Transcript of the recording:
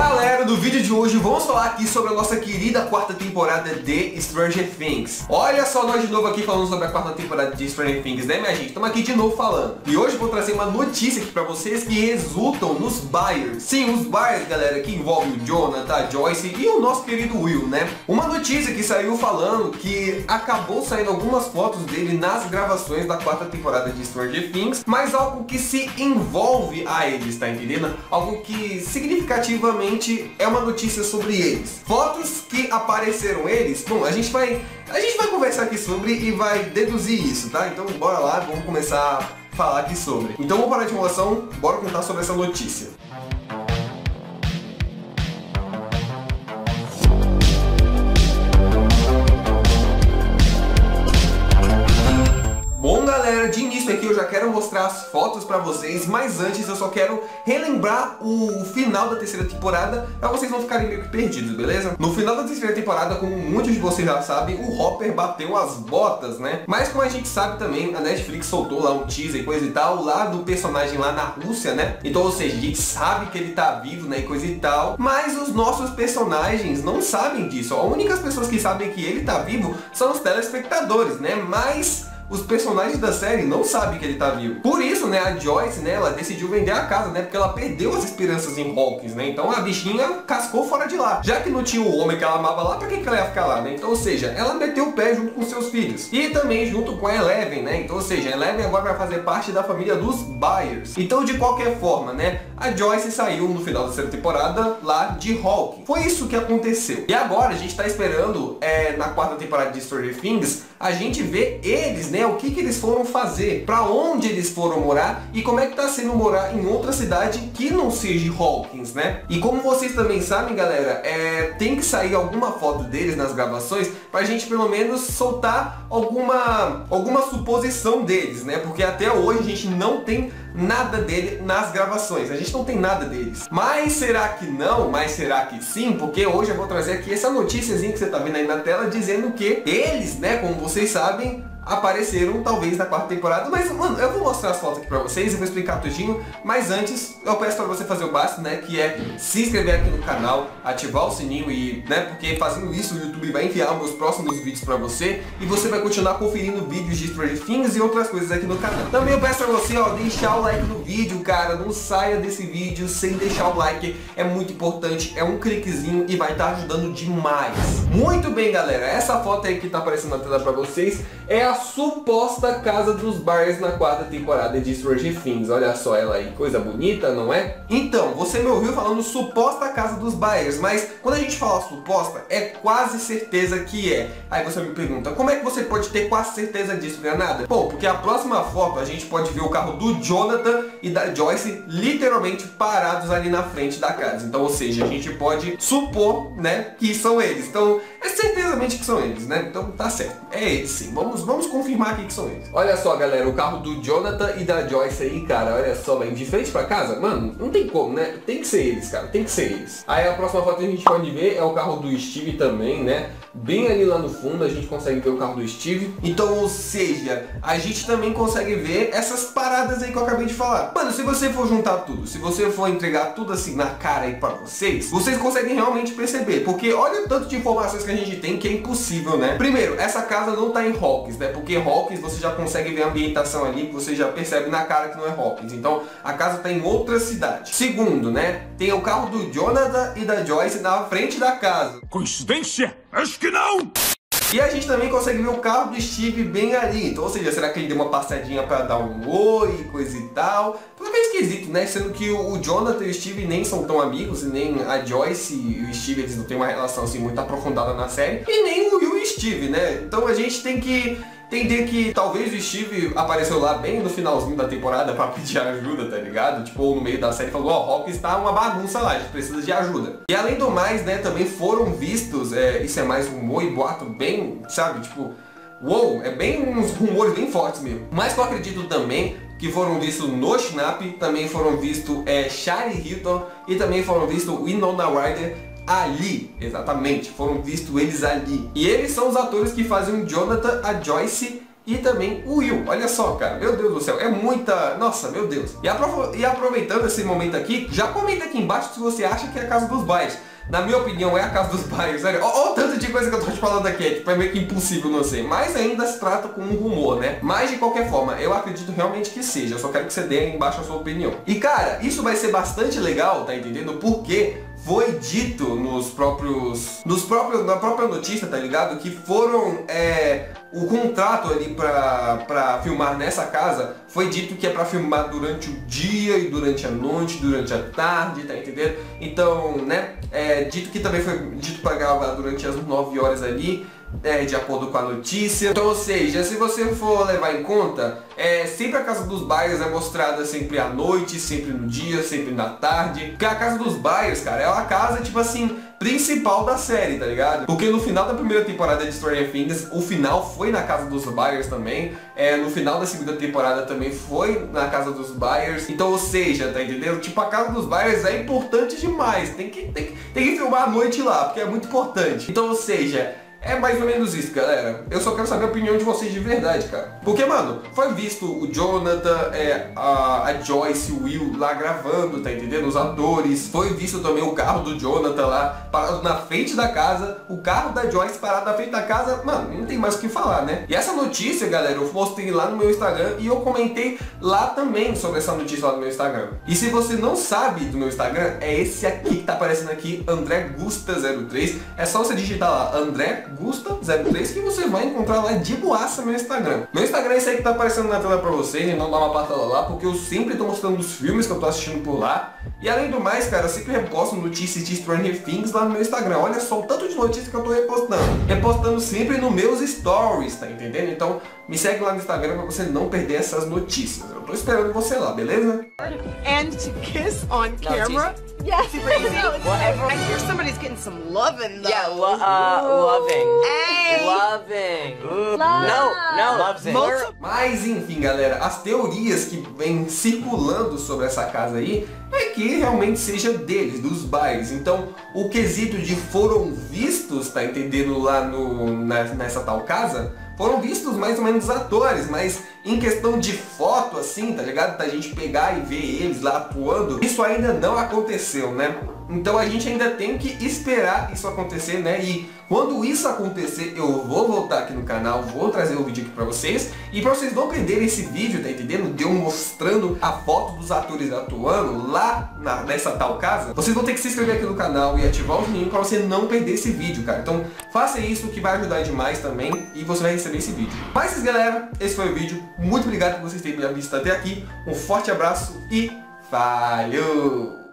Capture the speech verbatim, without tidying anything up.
Galera, no vídeo de hoje vamos falar aqui sobre a nossa querida quarta temporada de Stranger Things. Olha só nós de novo aqui falando sobre a quarta temporada de Stranger Things, né minha gente? Estamos aqui de novo falando. E hoje eu vou trazer uma notícia aqui pra vocês que resultam nos Byers. Sim, os Byers, galera, que envolvem o Jonathan, a Joyce e o nosso querido Will, né? Uma notícia que saiu falando que acabou saindo algumas fotos dele nas gravações da quarta temporada de Stranger Things, mas algo que se envolve a eles, tá entendendo? Algo que significativamente é uma notícia sobre eles. Fotos que apareceram eles, bom, a gente vai a gente vai conversar aqui sobre e vai deduzir isso, tá? Então bora lá, vamos começar a falar aqui sobre. Então vamos parar de enrolação, bora contar sobre essa notícia. Bom, galera, de início aqui eu já quero mostrar as fotos pra vocês, mas antes eu só quero relembrar o final da terceira temporada pra vocês não ficarem meio que perdidos, beleza? No final da terceira temporada, como muitos de vocês já sabem, o Hopper bateu as botas, né? Mas como a gente sabe também, a Netflix soltou lá um teaser e coisa e tal, lá do personagem lá na Rússia, né? Então, ou seja, a gente sabe que ele tá vivo, né, e coisa e tal, mas os nossos personagens não sabem disso. As únicas pessoas que sabem que ele tá vivo são os telespectadores, né? Mas os personagens da série não sabem que ele tá vivo. Por isso, né, a Joyce, né, ela decidiu vender a casa, né, porque ela perdeu as esperanças em Hawkins, né, então a bichinha cascou fora de lá. Já que não tinha o homem que ela amava lá, pra que que ela ia ficar lá, né? Então, ou seja, ela meteu o pé junto com seus filhos. E também junto com a Eleven, né, então, ou seja, a Eleven agora vai fazer parte da família dos Byers. Então, de qualquer forma, né, a Joyce saiu no final da terceira temporada lá de Hawkins. Foi isso que aconteceu. E agora a gente tá esperando, é, na quarta temporada de Stranger Things, a gente vê eles, né, o que que eles foram fazer, pra onde eles foram morar e como é que tá sendo morar em outra cidade que não seja Hawkins, né? E como vocês também sabem, galera, é, tem que sair alguma foto deles nas gravações pra gente pelo menos soltar alguma, alguma suposição deles, né? Porque até hoje a gente não tem nada dele nas gravações, a gente não tem nada deles. Mas será que não? Mas será que sim? Porque hoje eu vou trazer aqui essa noticiazinha que você tá vendo aí na tela dizendo que eles, né, como vocês sabem, apareceram talvez na quarta temporada, mas mano, eu vou mostrar as fotos aqui pra vocês e vou explicar tudinho, mas antes eu peço pra você fazer o básico, né, que é se inscrever aqui no canal, ativar o sininho e, né, porque fazendo isso o YouTube vai enviar meus próximos vídeos pra você e você vai continuar conferindo vídeos de Stranger Things e outras coisas aqui no canal. Também eu peço pra você, ó, deixar o like no vídeo, cara, não saia desse vídeo sem deixar o like, é muito importante, é um cliquezinho e vai estar ajudando demais. Muito bem, galera, essa foto aí que tá aparecendo na tela pra vocês é a suposta casa dos Byers na quarta temporada de Stranger Things. Olha só ela aí, coisa bonita, não é? Então, você me ouviu falando suposta casa dos Byers, mas quando a gente fala suposta, é quase certeza que é. Aí você me pergunta, como é que você pode ter quase certeza disso, não é nada? Bom, porque a próxima foto a gente pode ver o carro do Jonathan e da Joyce literalmente parados ali na frente da casa. Então, ou seja, a gente pode supor, né, que são eles. Então, é certezamente que são eles, né? Então tá certo, é eles sim. Vamos, vamos confirmar aqui que são eles. Olha só, galera, o carro do Jonathan e da Joyce aí, cara, olha só, velho, de frente pra casa, mano, não tem como, né? Tem que ser eles, cara, tem que ser eles. Aí a próxima foto que a gente pode ver é o carro do Steve também, né? Bem ali lá no fundo a gente consegue ver o carro do Steve. Então, ou seja, a gente também consegue ver essas paradas aí que eu acabei de falar. Mano, se você for juntar tudo, se você for entregar tudo assim na cara aí pra vocês, vocês conseguem realmente perceber. Porque olha o tanto de informações que a gente tem que é impossível, né? Primeiro, essa casa não tá em Hawkins, né? Porque Hawkins você já consegue ver a ambientação ali, que você já percebe na cara que não é Hawkins. Então, a casa tá em outra cidade. Segundo, né? Tem o carro do Jonathan e da Joyce na frente da casa. Coincidência? Acho que não! E a gente também consegue ver o carro do Steve bem ali. Então, ou seja, será que ele deu uma passadinha pra dar um oi e coisa e tal? Tudo meio esquisito, né? Sendo que o Jonathan e o Steve nem são tão amigos, e nem a Joyce e o Steve, eles não têm uma relação assim muito aprofundada na série. E nem o Will e o Steve, né? Então a gente tem que entender que talvez o Steve apareceu lá bem no finalzinho da temporada pra pedir ajuda, tá ligado? Tipo, ou no meio da série falou, ó, oh, Hawkins tá uma bagunça lá, a gente precisa de ajuda. E além do mais, né, também foram vistos, é, isso é mais rumor e boato bem, sabe, tipo, uou, é bem uns rumores bem fortes mesmo. Mas que eu acredito também que foram vistos no Snap, também foram vistos é, Shari Hilton e também foram vistos Winona Ryder ali, exatamente, foram vistos eles ali. E eles são os atores que fazem o Jonathan, a Joyce e também o Will. Olha só, cara, meu Deus do céu, é muita... Nossa, meu Deus. E, apro... e aproveitando esse momento aqui, já comenta aqui embaixo se você acha que é a casa dos Byers. Na minha opinião, é a casa dos Byers, sério. Olha o tanto de coisa que eu tô te falando aqui, é, tipo, é meio que impossível não ser. Mas ainda se trata com um rumor, né? Mas de qualquer forma, eu acredito realmente que seja. Eu só quero que você dê aí embaixo a sua opinião. E cara, isso vai ser bastante legal, tá entendendo? Porque foi dito nos próprios... Nos próprios na própria notícia, tá ligado? Que foram... É, o contrato ali pra, pra filmar nessa casa foi dito que é pra filmar durante o dia e durante a noite, durante a tarde, tá entendendo? Então, né, é dito que também foi dito pra gravar durante as nove horas ali, é, de acordo com a notícia. Então, ou seja, se você for levar em conta, é, sempre a casa dos Byers é mostrada sempre à noite, sempre no dia, sempre na tarde. Porque a casa dos Byers, cara, é uma casa, tipo assim, principal da série, tá ligado? Porque no final da primeira temporada de Stranger Things, o final foi na casa dos Byers também. É, no final da segunda temporada também foi na casa dos Byers. Então, ou seja, tá entendendo? Tipo, a casa dos Byers é importante demais. Tem que, tem, que, tem que filmar à noite lá, porque é muito importante. Então, ou seja... É mais ou menos isso, galera. Eu só quero saber a opinião de vocês de verdade, cara. Porque, mano, foi visto o Jonathan, é, a, a Joyce, o Will lá gravando, tá entendendo? Os atores. Foi visto também o carro do Jonathan lá, parado na frente da casa. O carro da Joyce parado na frente da casa. Mano, não tem mais o que falar, né? E essa notícia, galera, eu postei lá no meu Instagram e eu comentei lá também sobre essa notícia lá no meu Instagram. E se você não sabe do meu Instagram, é esse aqui que tá aparecendo aqui, André Gusta zero três. É só você digitar lá, André Gusta zero três, que você vai encontrar lá de boaça no meu Instagram. Meu Instagram é esse aí que tá aparecendo na tela pra vocês, e não dá uma passada lá, porque eu sempre tô mostrando os filmes que eu tô assistindo por lá. E além do mais, cara, eu sempre reposto notícias de Stranger Things lá no meu Instagram. Olha só o tanto de notícias que eu tô repostando. Repostando sempre nos meus stories, tá entendendo? Então me segue lá no Instagram pra você não perder essas notícias. Eu tô esperando você lá, beleza? And to kiss on camera? Yes. Super easy. Whatever. I hear somebody's getting some loving though. Yeah, lo uh, loving. Hey. Loving. Ooh. Love. No, no. Loves it. Mas enfim, galera, as teorias que vêm circulando sobre essa casa aí é que realmente seja deles, dos Byers. Então, o quesito de foram vistos, tá entendendo, lá no, na, nessa tal casa, foram vistos mais ou menos atores, mas em questão de foto, assim, tá ligado? Da gente pegar e ver eles lá atuando, isso ainda não aconteceu, né? Então a gente ainda tem que esperar isso acontecer, né? E quando isso acontecer, eu vou voltar aqui no canal, vou trazer o vídeo aqui pra vocês. E pra vocês não perderem esse vídeo, tá entendendo? De eu mostrando a foto dos atores atuando lá na, nessa tal casa. Vocês vão ter que se inscrever aqui no canal e ativar o sininho pra você não perder esse vídeo, cara. Então faça isso que vai ajudar demais também e você vai receber esse vídeo. Mas isso, galera, esse foi o vídeo. Muito obrigado por vocês terem me visto até aqui. Um forte abraço e falhou!